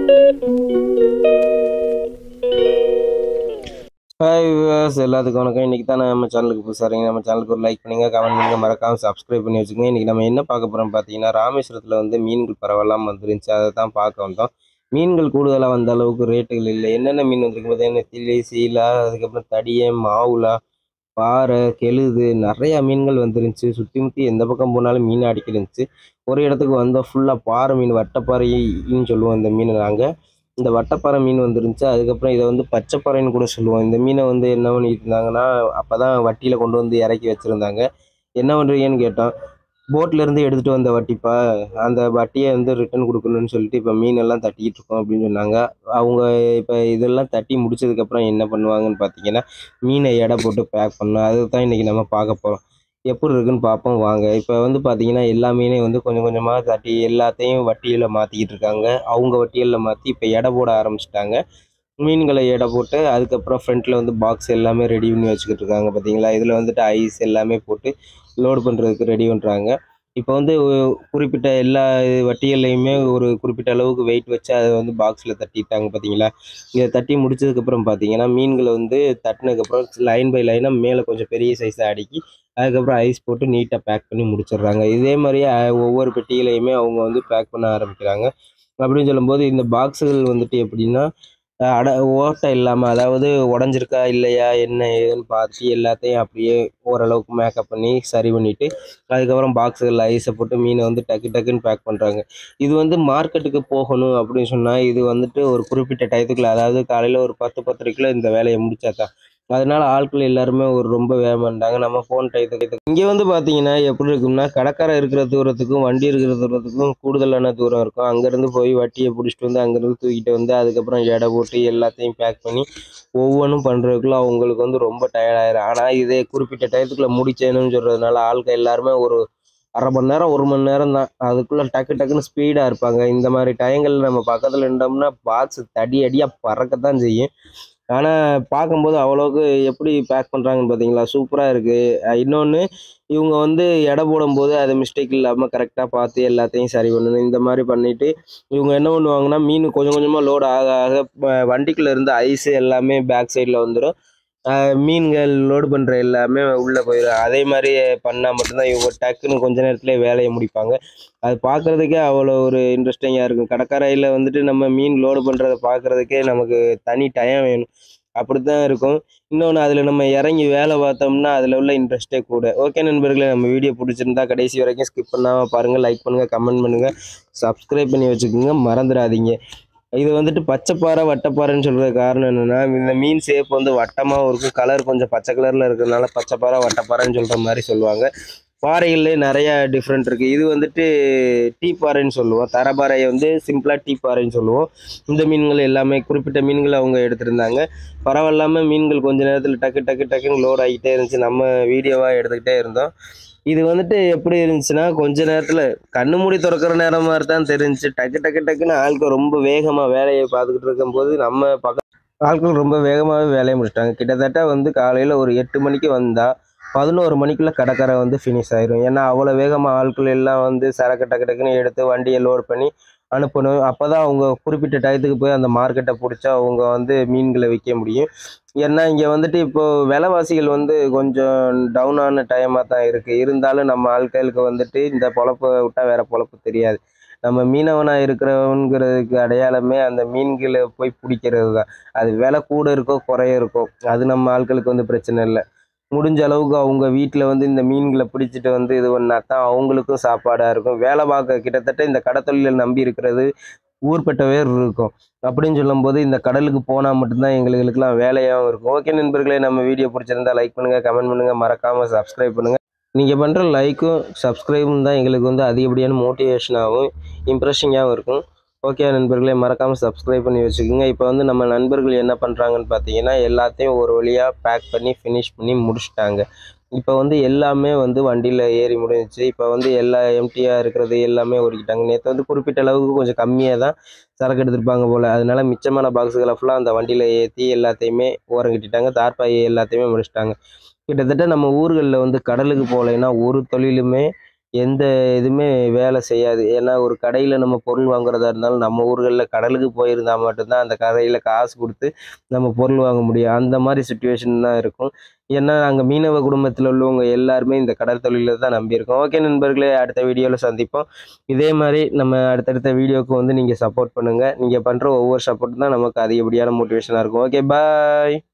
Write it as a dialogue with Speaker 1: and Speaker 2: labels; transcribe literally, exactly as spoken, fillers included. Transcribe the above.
Speaker 1: Hi viewers, எல்லாத்துக்கும் வணக்கம். இன்றைக்கி தான் நம்ம சேனலுக்கு புதுசாக இருக்கீங்க. நம்ம சேனலுக்கு ஒரு லைக் பண்ணுங்க, கமெண்ட் பண்ணுங்க, மறக்காமல் சப்ஸ்கிரைப் பண்ணி வச்சுக்கோங்க. இன்றைக்கி நம்ம என்ன பார்க்க போகிறோம்னு பார்த்தீங்கன்னா, ராமேஸ்வரத்தில் வந்து மீன்கள் பரவலாம் வந்துருந்துச்சு. அதை தான் பார்க்க வந்தோம். மீன்கள் கூடுதலாக வந்த அளவுக்கு ரேட்டுகள் இல்லை. என்னென்ன மீன் வந்துருக்கு பார்த்தீங்கன்னா, நெத்திலி, சீலா, அதுக்கப்புறம் தடியன், மாவுலா, பாறை, கெளுது, நிறையா மீன்கள் வந்துருந்துச்சு. சுற்றி முற்றி எந்த பக்கம் போனாலும் மீன் அடிக்கிருந்துச்சு. ஒரு இடத்துக்கு வந்தோம், ஃபுல்லாக பாறை மீன், வட்டப்பாறைன்னு சொல்லுவோம் இந்த மீனை நாங்கள். இந்த வட்டப்பாறை மீன் வந்துருந்துச்சு. அதுக்கப்புறம் இதை வந்து பச்சைப்பாறைன்னு கூட சொல்லுவோம். இந்த மீனை வந்து என்ன பண்ணிட்டு இருந்தாங்கன்னா, அப்போ தான் வட்டியில் கொண்டு வந்து இறக்கி வச்சுருந்தாங்க. என்ன பண்ணுறீங்கன்னு கேட்டோம். போட்லேருந்து எடுத்துகிட்டு வந்த வட்டிப்பா, அந்த வட்டியை வந்து ரிட்டர்ன் கொடுக்கணும்னு சொல்லிட்டு இப்போ மீனெல்லாம் தட்டிக்கிட்டு இருக்கோம் அப்படின்னு சொன்னாங்க. அவங்க இப்போ இதெல்லாம் தட்டி முடிச்சதுக்கப்புறம் என்ன பண்ணுவாங்கன்னு பார்த்தீங்கன்னா, மீனை எடை போட்டு பேக் பண்ணணும். அதை தான் இன்றைக்கி நம்ம பார்க்க போகிறோம். எப்படி இருக்குன்னு பார்ப்போம் வாங்க. இப்போ வந்து பார்த்தீங்கன்னா, எல்லா மீனையும் வந்து கொஞ்சம் கொஞ்சமாக தட்டி எல்லாத்தையும் வட்டியில் மாற்றிக்கிட்டு இருக்காங்க. அவங்க வட்டிகளில் மாற்றி இப்போ எடை போட ஆரம்பிச்சிட்டாங்க. மீன்களை எடை போட்டு அதுக்கப்புறம் ஃப்ரண்ட்டில் வந்து பாக்ஸ் எல்லாமே ரெடி பண்ணி வச்சுக்கிட்டு இருக்காங்க பார்த்தீங்களா. இதில் வந்துட்டு ஐஸ் எல்லாமே போட்டு லோடு பண்ணுறதுக்கு ரெடி பண்ணுறாங்க. இப்போ வந்து குறிப்பிட்ட எல்லா வட்டிகள்லையுமே ஒரு குறிப்பிட்ட அளவுக்கு வெயிட் வச்சு அதை வந்து பாக்ஸில் தட்டிட்டாங்க பார்த்தீங்களா. இதை தட்டி முடிச்சதுக்கப்புறம் பார்த்தீங்கன்னா, மீன்களை வந்து தட்டினதுக்கப்புறம் லைன் பை லைனாக மேலே கொஞ்சம் பெரிய சைஸாக அடுக்கி அதுக்கப்புறம் ஐஸ் போட்டு நீட்டாக பேக் பண்ணி முடிச்சிடுறாங்க. இதே மாதிரியே ஒவ்வொரு பெட்டிகளையுமே அவங்க வந்து பேக் பண்ண ஆரம்பிக்கிறாங்க. அப்படின்னு சொல்லும்போது இந்த பாக்ஸுகள் வந்துட்டு எப்படின்னா, அட ஓட்டை இல்லாமல், அதாவது உடஞ்சிருக்கா இல்லையா என்ன ஏதுன்னு பார்த்து எல்லாத்தையும் அப்படியே ஓரளவுக்கு மேக்கப் பண்ணி சரி பண்ணிவிட்டு அதுக்கப்புறம் பாக்ஸுகளில் ஐஸை போட்டு மீனை வந்து டக்கு டக்குன்னு பேக் பண்ணுறாங்க. இது வந்து மார்க்கெட்டுக்கு போகணும் அப்படின்னு சொன்னால் இது வந்துட்டு ஒரு குறிப்பிட்ட டயத்துக்குள்ள, அதாவது காலையில் ஒரு பத்து பத்தரைக்குள்ளே இந்த வேலையை முடிச்சா தான். அதனால ஆட்கள் எல்லாருமே ஒரு ரொம்ப வேகமாக இருந்தாங்க. நம்ம ஃபோன் டயத்துக்கு இங்கே வந்து பார்த்தீங்கன்னா எப்படி இருக்கும்னா, கடற்கரை இருக்கிற தூரத்துக்கும் வண்டி இருக்கிற தூரத்துக்கும் கூடுதலான தூரம் இருக்கும். அங்கேருந்து போய் வட்டியை பிடிச்சிட்டு வந்து அங்கேருந்து தூக்கிட்டு வந்து அதுக்கப்புறம் எடை போட்டு எல்லாத்தையும் பேக் பண்ணி ஒவ்வொன்றும் பண்ணுறதுக்குள்ள அவங்களுக்கு வந்து ரொம்ப டயர்டாயிரும். ஆனால் இதே குறிப்பிட்ட டயத்துக்குள்ளே முடிச்சேன்னு சொல்கிறதுனால ஆட்கள் எல்லாருமே ஒரு அரை மணி நேரம் ஒரு மணி நேரம் தான். அதுக்குள்ளே டக்கு டக்குன்னு ஸ்பீடாக இருப்பாங்க. இந்த மாதிரி டயங்கள் நம்ம பக்கத்தில் இருந்தோம்னா பாக்ஸ் தடி அடியாக பறக்கத்தான் செய்யும். ஆனால் பார்க்கும்போது அவ்வளோக்கு எப்படி பேக் பண்ணுறாங்கன்னு பார்த்தீங்களா, சூப்பராக இருக்குது. இன்னொன்று, இவங்க வந்து எடை போடும்போது அது மிஸ்டேக் இல்லாமல் கரெக்டாக பார்த்து எல்லாத்தையும் சரி பண்ணணும். இந்த மாதிரி பண்ணிவிட்டு இவங்க என்ன பண்ணுவாங்கன்னா, மீன் கொஞ்சம் கொஞ்சமாக லோடு ஆக ஆக வண்டிக்குள்ளே இருந்து ஐஸு எல்லாமே பேக் சைடில் வந்துடும். மீன்கள் லோடு பண்ணுற எல்லாமே உள்ளே போயிடும். அதே மாதிரி பண்ணால் மட்டும்தான் இவங்க டக்குன்னு கொஞ்ச நேரத்துலேயே வேலையை முடிப்பாங்க. அது பார்க்குறதுக்கே அவ்வளோ ஒரு இன்ட்ரெஸ்டிங்காக இருக்கும். கடற்கரையில் வந்துட்டு நம்ம மீன் லோடு பண்ணுறத பார்க்குறதுக்கே நமக்கு தனி டைம் வேணும். அப்படித்தான் இருக்கும். இன்னொன்று, அதில் நம்ம இறங்கி வேலை பார்த்தோம்னா அதில் உள்ள இன்ட்ரெஸ்ட்டே கூட. ஓகே நண்பர்களே, நம்ம வீடியோ பிடிச்சிருந்தா கடைசி வரைக்கும் ஸ்கிப் பண்ணாமல் பாருங்கள். லைக் பண்ணுங்கள், கமெண்ட் பண்ணுங்கள், சப்ஸ்கிரைப் பண்ணி வச்சுக்கோங்க, மறந்துடாதீங்க. இது வந்துட்டு பச்சைப்பாறை வட்டப்பாறைன்னு சொல்கிறது காரணம் என்னென்னா, இந்த மீன் ஷேப் வந்து வட்டமாகவும் இருக்கும், கலர் கொஞ்சம் பச்சை கலரில் இருக்கிறதுனால பச்சைப்பாறை வட்டப்பாறைன்னு சொல்கிற மாதிரி சொல்லுவாங்க. பாறைகள்லேயே நிறையா டிஃப்ரெண்ட் இருக்குது. இது வந்துட்டு டீ பாறைன்னு சொல்லுவோம். தரப்பாறையை வந்து சிம்பிளாக டீ பாறைன்னு சொல்லுவோம். இந்த மீன்கள் எல்லாமே குறிப்பிட்ட மீன்கள் அவங்க எடுத்திருந்தாங்க. பரவாயில்லாமல் மீன்கள் கொஞ்சம் நேரத்தில் டக்கு டக்கு டக்குன்னு லோட் ஆகிட்டே இருந்துச்சு. நம்ம வீடியோவாக எடுத்துக்கிட்டே இருந்தோம். இது வந்துட்டு எப்படி இருந்துச்சுன்னா, கொஞ்ச நேரத்தில் கண்ணு மூடி திறக்கிற நேரம் மாதிரி தான் தெரிஞ்சிச்சு. டக்கு டக்கு டக்குன்னு ஆட்கள் ரொம்ப வேகமாக வேலையை பார்த்துக்கிட்டு இருக்கும்போது நம்ம பக்க ஆட்கள் ரொம்ப வேகமாகவே வேலையை முடிச்சிட்டாங்க. கிட்டத்தட்ட வந்து காலையில் ஒரு எட்டு மணிக்கு வந்தால் பதினோரு மணிக்குள்ளே கடற்கரை வந்து ஃபினிஷ் ஆயிரும். ஏன்னா அவ்வளோ வேகமாக ஆட்கள் எல்லாம் வந்து சரக்கு டக்கு டக்குன்னு எடுத்து வண்டியை லோட் பண்ணி அனுப்பணும். அப்போ தான் அவங்க குறிப்பிட்ட டயத்துக்கு போய் அந்த மார்க்கெட்டை பிடிச்சா அவங்க வந்து மீன்களை விற்க முடியும். ஏன்னா இங்கே வந்துட்டு இப்போது விலைவாசிகள் வந்து கொஞ்சம் டவுனான டைமாக தான் இருக்குது. இருந்தாலும் நம்ம ஆட்களுக்கு வந்துட்டு இந்த பொழப்பை விட்டால் வேறு பொழப்பு தெரியாது. நம்ம மீனவனாக இருக்கிறவங்கிறதுக்கு அடையாளமே அந்த மீன்களை போய் பிடிக்கிறது தான். அது விலை கூட இருக்கோ குறைய இருக்கோ அது நம்ம ஆட்களுக்கு வந்து பிரச்சனை இல்லை. முடிஞ்ச அளவுக்கு அவங்க வீட்டில் வந்து இந்த மீன்களை பிடிச்சிட்டு வந்து இது பண்ணா தான் அவங்களுக்கும் சாப்பாடாக இருக்கும். வேலை பார்க்க கிட்டத்தட்ட இந்த கடத்தொழிலை நம்பி இருக்கிறது ஊர்பட்ட பேர் இருக்கும். அப்படின்னு சொல்லும்போது இந்த கடலுக்கு போனால் மட்டும்தான் எங்களுக்கெல்லாம் வேலையாகவும் இருக்கும். ஓகே நண்பர்களே, நம்ம வீடியோ பிடிச்சிருந்தா லைக் பண்ணுங்கள், கமெண்ட் பண்ணுங்கள், மறக்காமல் சப்ஸ்கிரைப் பண்ணுங்கள். நீங்கள் பண்ணுற லைக்கும் சப்ஸ்கிரைபும் தான் எங்களுக்கு வந்து அதிகப்படியான மோட்டிவேஷனாகவும் இம்ப்ரெஷிங்காகவும் இருக்கும். ஓகே நண்பர்களே, மறக்காமல் சப்ஸ்கிரைப் பண்ணி வச்சுக்கோங்க. இப்போ வந்து நம்ம நண்பர்கள் என்ன பண்ணுறாங்கன்னு பார்த்தீங்கன்னா, எல்லாத்தையும் ஒரு வழியாக பேக் பண்ணி ஃபினிஷ் பண்ணி முடிச்சிட்டாங்க. இப்போ வந்து எல்லாமே வந்து வண்டியில் ஏறி முடிஞ்சிச்சு. இப்போ வந்து எல்லா எம்டியாக இருக்கிறது எல்லாமே ஒதுக்கிட்டாங்க. நேற்று வந்து குறிப்பிட்ட அளவுக்கு கொஞ்சம் கம்மியாக தான் சரக்கு எடுத்துருப்பாங்க போல். அதனால மிச்சமான பாக்ஸுகளை ஃபுல்லாக அந்த வண்டியில் ஏற்றி எல்லாத்தையுமே ஓரம் கட்டிட்டாங்க. தார்பாயை எல்லாத்தையுமே முடிச்சிட்டாங்க. கிட்டத்தட்ட நம்ம ஊர்களில் வந்து கடலுக்கு போகலைன்னா ஒரு தொழிலுமே எந்த இதுவுமே வேலை செய்யாது. ஏன்னா ஒரு கடையில நம்ம பொருள் வாங்குறதா இருந்தாலும், நம்ம ஊர்கள்ல கடலுக்கு போயிருந்தா மட்டும் தான் அந்த கடையில காசு குடுத்து நம்ம பொருள் வாங்க முடியும். அந்த மாரி சிச்சுவேஷன் தான் இருக்கும். ஏன்னா, நாங்க மீனவ குடும்பத்தில உள்ளவங்க எல்லாருமே இந்த கடல் தொழில தான் நம்பியிருக்கோம். ஓகே நண்பர்களே, அடுத்த வீடியோல சந்திப்போம். இதே மாரி நம்ம அடுத்தடுத்த வீடியோவுக்கு வந்து நீங்க சப்போர்ட் பண்ணுங்க. நீங்க பண்ற ஒவ்வொரு சப்போர்ட்டும் தான் நமக்கு அதிகப்படியான மோட்டிவேஷனா இருக்கும். ஓகே பாய்.